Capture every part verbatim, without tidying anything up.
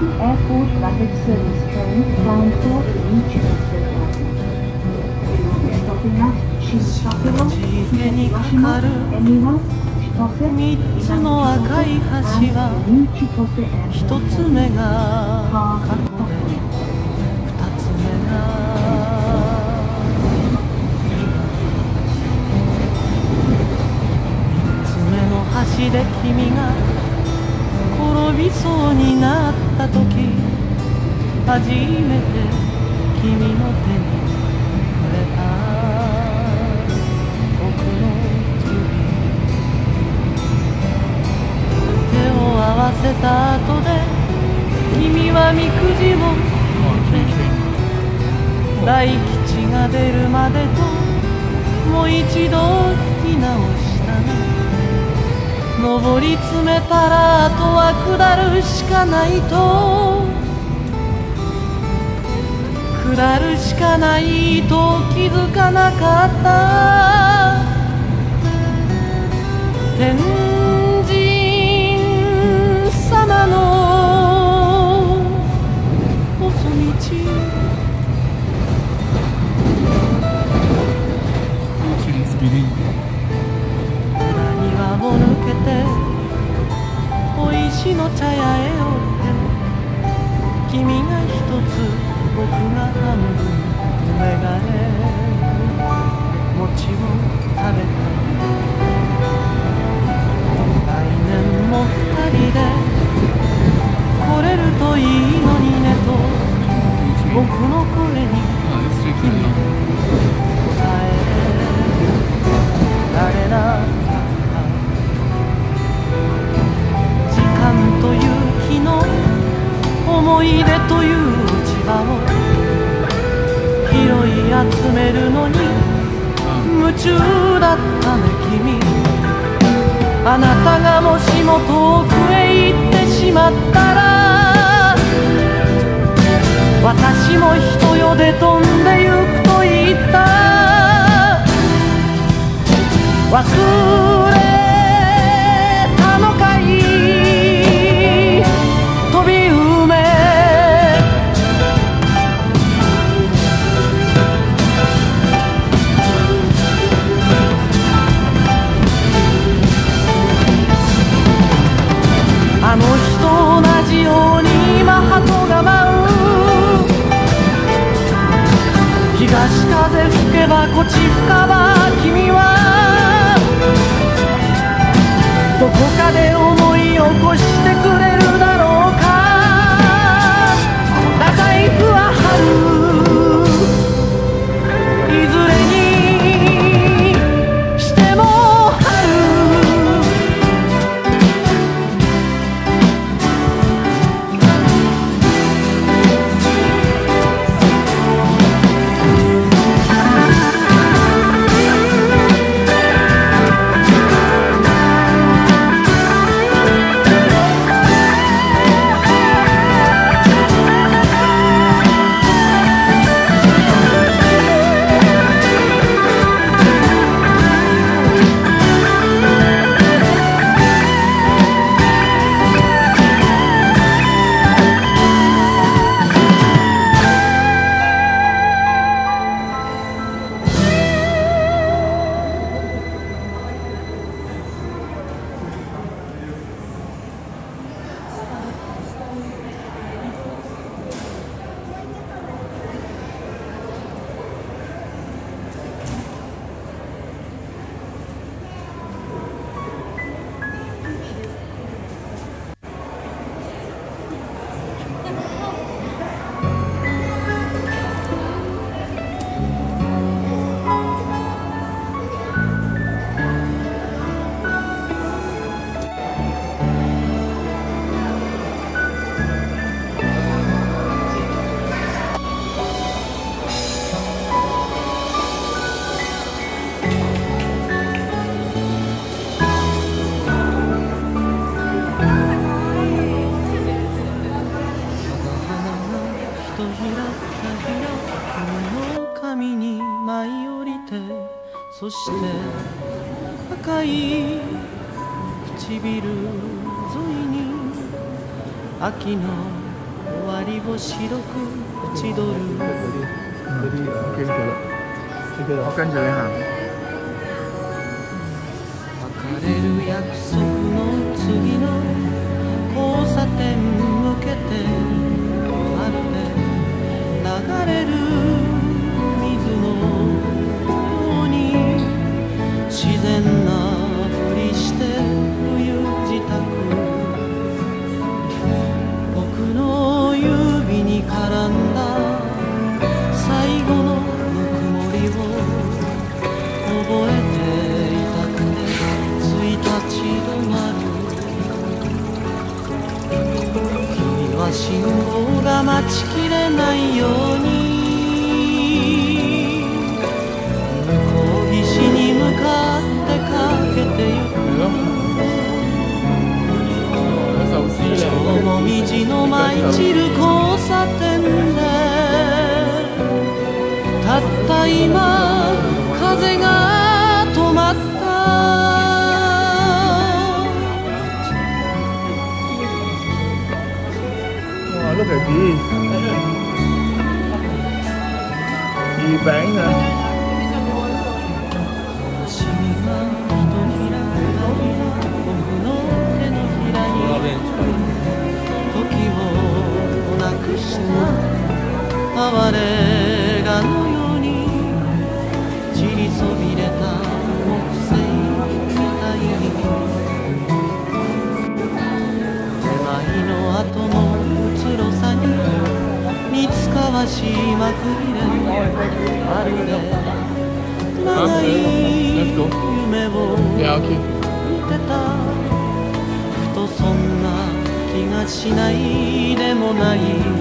Airport Rapid Service train bound for Nichikose Airport. We will be stopping at Shinsakuo, Hiroshima, Emiwa, Chitose, Inachitose, and Nichikose Airport. 一つ目が過去で二つ目が三つ目の橋で君が転びそうになった時初めて君の手に触れた僕の指手を合わせた後で君はみくじを引いて大吉が出るまでともう一度引き直したね上り詰めたらあとは下るしかないと下るしかないと気づかなかった天神様の細道何はを抜けて小石の茶屋へ寄って君が一つ僕が半分眼鏡餅を食べた来年も二人で来れるといいのにねと僕の声に君答えられなかった時間という日の思い出という落ち葉を拾い集めるのに夢中だったね君あなたがもしも遠くへ行ってしまったら私も人よで飛んでゆくと言った忘れたのかい飛び埋めあの日と同じように今鳩が舞う東風吹けばこち吹かば君はどこかで思い起こしてくれるだろうか太宰府は春いずれにしてもそして赤い唇沿いに秋の割りを白く縁取る我跟着你行。 別れる約束の次の交差点向けてまるで流れる水のように自然なふりして冬支度僕の指に絡んだ最後のぬくもりを覚えていたくてつい立ち止まる君は信号が待ちきれないように向こう岸に向かってかけてゆく超もみじの舞い散る交差点でたった今風が止まった Wow, look at this. Gì bán hả? 哀れがのように散りそびれた木星みたいに手前の後のうつろさに似つかわしいまくりでまるで長い夢を見てたふとそんな気がしないでもない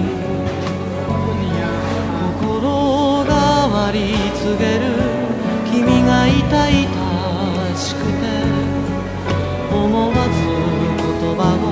心が割り告げる君が痛々しくて思わず言葉を